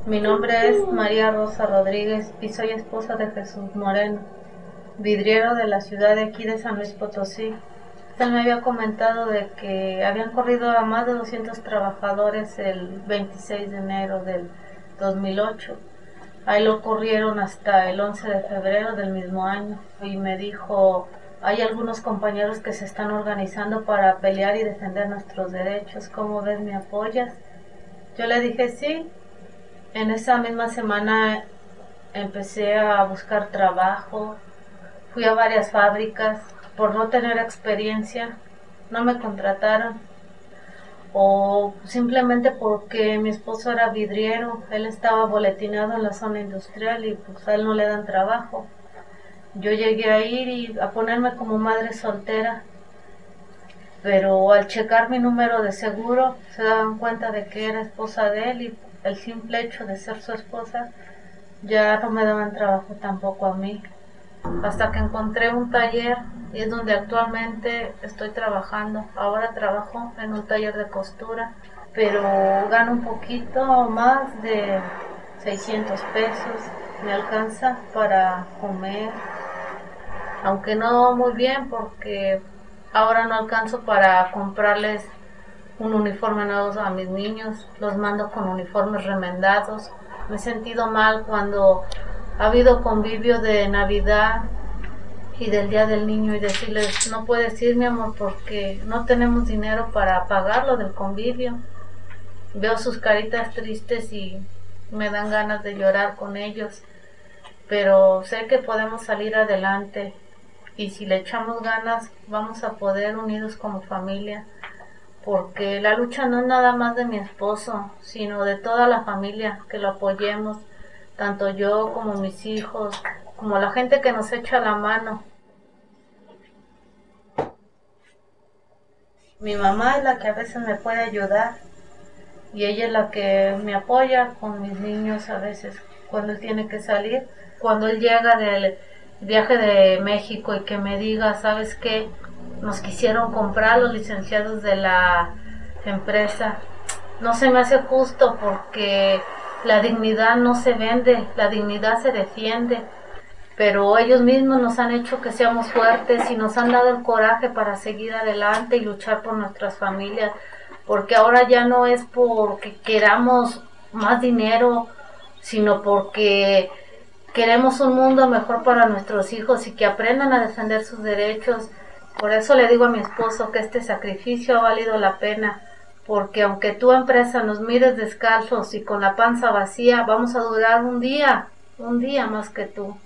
Mi nombre es María Rosa Rodríguez y soy esposa de Jesús Moreno, vidriero de la ciudad de aquí de San Luis Potosí. Él me había comentado de que habían corrido a más de 200 trabajadores el 26 de enero del 2008. Ahí lo corrieron hasta el 11 de febrero del mismo año y me dijo, hay algunos compañeros que se están organizando para pelear y defender nuestros derechos. ¿Cómo ves? ¿Me apoyas? Yo le dije sí. En esa misma semana empecé a buscar trabajo, fui a varias fábricas, por no tener experiencia no me contrataron, o simplemente porque mi esposo era vidriero, él estaba boletinado en la zona industrial y pues a él no le dan trabajo. Yo llegué a ir y a ponerme como madre soltera, pero al checar mi número de seguro se daban cuenta de que era esposa de él y el simple hecho de ser su esposa ya no me daban trabajo tampoco a mí. Hasta que encontré un taller y es donde actualmente estoy trabajando. Ahora trabajo en un taller de costura, pero gano un poquito más de 600 pesos. Me alcanza para comer, aunque no muy bien porque ahora no alcanzo para comprarles un uniforme nuevo a mis niños, los mando con uniformes remendados. Me he sentido mal cuando ha habido convivio de Navidad y del Día del Niño y decirles, no puedes ir mi amor porque no tenemos dinero para pagarlo del convivio. Veo sus caritas tristes y me dan ganas de llorar con ellos, pero sé que podemos salir adelante y si le echamos ganas vamos a poder unidos como familia, porque la lucha no es nada más de mi esposo, sino de toda la familia, que lo apoyemos, tanto yo como mis hijos, como la gente que nos echa la mano. Mi mamá es la que a veces me puede ayudar y ella es la que me apoya con mis niños a veces cuando él tiene que salir. Cuando él llega del viaje de México y que me diga, ¿sabes qué? Nos quisieron comprar los licenciados de la empresa. No se me hace justo porque la dignidad no se vende, la dignidad se defiende, pero ellos mismos nos han hecho que seamos fuertes y nos han dado el coraje para seguir adelante y luchar por nuestras familias, porque ahora ya no es porque queramos más dinero, sino porque queremos un mundo mejor para nuestros hijos y que aprendan a defender sus derechos. Por eso le digo a mi esposo que este sacrificio ha valido la pena, porque aunque tu empresa nos mires descalzos y con la panza vacía, vamos a durar un día más que tú.